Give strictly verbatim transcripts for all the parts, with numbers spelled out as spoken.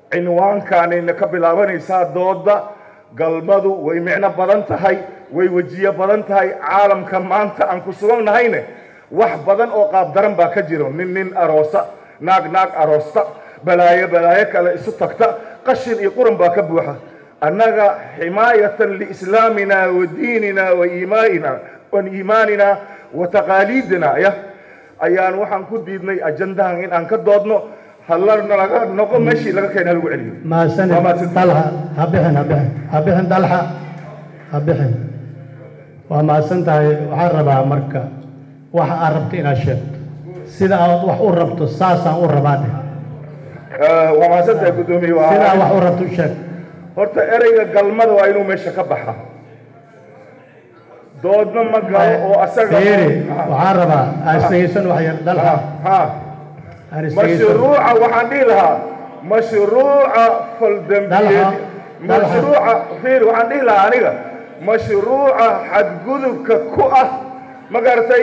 cinwaankaanayna ka bilaabanaysaa dooda galmadu way micno badan tahay way wejiyo badan tahay caalamka maanta aan ku sugannahayne wax badan oo qaab daran baa ka jiro nin nin aroosa naag naag aroosta balaayo balaayo kale isu tagta qashin iyo quran baa ka buuxa annaga ximaayatan liislaamina wa diinina wa iimaanina wa iimaanina wa taqaaliidina ya ayaan waxaan ku diidnay ajandahan in aan ka doodno hallarna laga noqo meeshii laga keenay lagu celiyo ما سنة طلحة هبحن هبحن هبحن طلحة هبحن وما سنت وعربها مركة وح قربت إلى شيء سيدا وح قربت الساسة قرباته وما سنت قدومي و سيدا وح قربت الشيء horta ereyga galmada waa inuu meesha ka baxa doodna ma galo oo asaga فيري وعربها أستيسن وحير طلحة ها مشروع waxaan dhihi lahaa mashruuca faldambiyeed mashruuca fiir waxaan dhihi lahaa aniga mashruuca xadgudubka ku ah ma garatay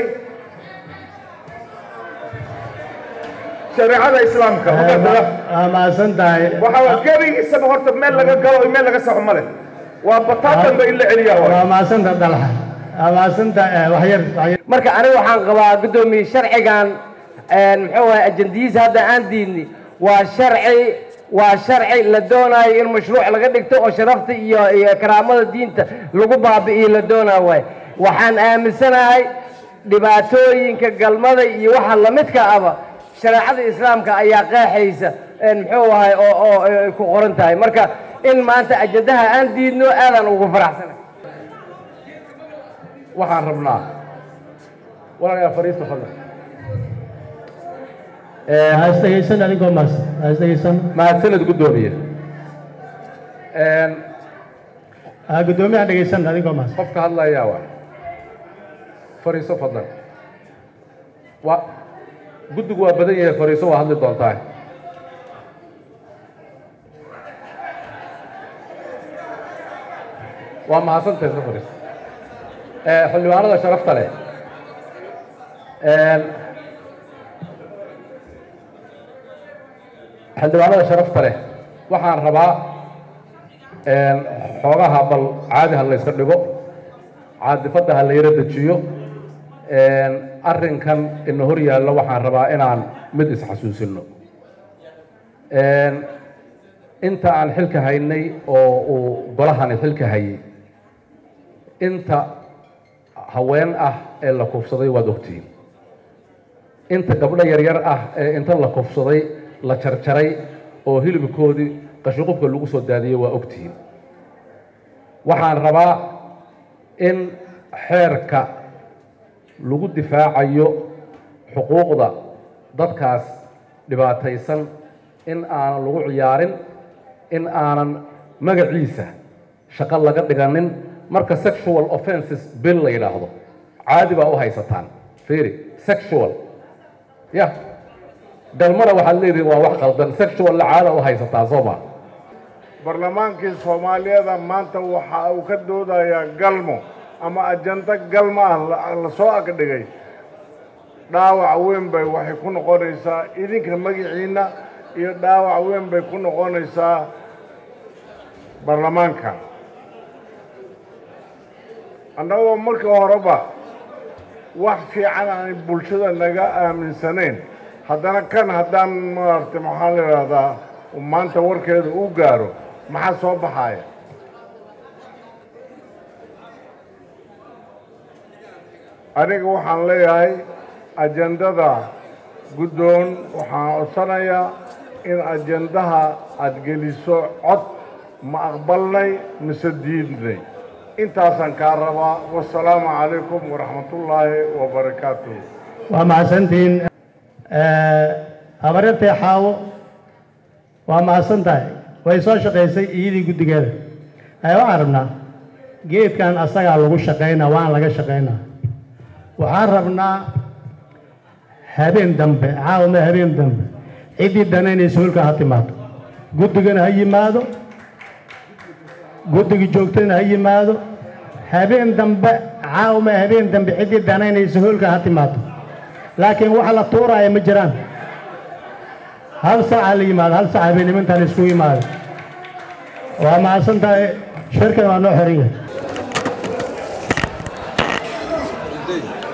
shareecada islaamka ma garatay ما سنت waxa gebigiisaba horta meel laga galo iyo meel laga saxo male waa bataatan ba in la celiyaa waa ما سنت طلحة ما سنت وحير وحير marka aniga waxaan qabaa gudoomiye sharcigan een muxuu ahaa ajandiisa hadda aan diidni waa sharci waa sharci la doonayo in mashruuc laga dhigto oo sharafta iyo iyo karaamada diinta lagu baabi'iyo la doonayo waay waxaan aaminsanahay dhibaatooyinka galmada iyo waxa la midka aba shareecada islaamka ayaa qeexaysa een muxuu ahaa oo oo ku qoran tahay marka in maanta ajandaha aan diidno aadan ugu faraxsanahay waxaan rabnaa walaalayaal fariista fadlan أستيسن أديكم ماس أستيسن mahadsanid gudoomiye قدومي أديسن أديكم ماس qofka hadlayaa waa fariiso fadlan waa guddigu waa badan yahay fariiso waa hadli doontaa waa mahadsantahay soo fariiso xildhibaanada sharafta leh xildhibaanada sharafta leh waxaan rabaa xoogaha bal caadi ha la yska dhigo caadifadda ha la yara dejiyo arrinkan ina hor yaallo waxaan rabaa inaan mid isxasuusino inta aan xilka haynay oo uu golahani xilka hayay inta haween ah ee la kufsaday waad ogtihiin inta gabdho yaryar ah ee inta la kufsaday la jarjaray oo hilibkoodii qashiqubka lagu soo daadiyey waa ogtihiin waxaan rabaa in xeerka lagu difaacayo xuquuqda dadkaas dhibaataysan in aanan lagu ciyaarin in aanan magaciisa shaqo laga dhiganin marka sexual offenses bill la yidhaahdo caadi baa u haysataan fiiri sexual ya galmada waxaad leedihin waa wax qaldan sexual lacaada u haysataa soo ma barlamaankii soomaaliyada maanta waxa uu ka doodayaa galmo ama ajanda galmo ah la soo agdhigay dhaawac weyn bay waxay ku noqonaysaa idinka magaciina iyo dhaawac weyn bay ku noqonaysaa barlamaanka annagoo marka horeba wax fiican aan bulshada naga aaminsanayn haddana kan haddaan maaragtay maxaa la yidhaahdaa maanta warkeeda uu gaaro maxaa soo baxaya aniga waxaan leeyahay ajandada guddoon waxaan codsanayaa in ajandaha aad geliso cod ma aqbalnay mise diidnay intaasaan kaa rabaa wasalaamu calaykum waraxmatullaahi wabarakaatuh waa mahadsantihiin habaryartay xaawo waa mahadsan tahay way soo shaqaysay iyadii guddigeeda waxaan rabnaa geedkan asagaa lagu shaqaynaa waan laga shaqaynaa waxaan rabnaa habeen dambe caawma habeen dambe ciddii danaynaysa hulka ha timaado guddigana ha yimaado guddiga joogtana ha yimaado habeen dambe caawma habeen dambe ciddii danaynaysa hulka ha timaado laakiin waxa la tuuraya ma jiraan hal saaca la yimaado hal saaca bay nimantaan isku yimaado waa mahadsan tahay shirkan waa noo xiran yahay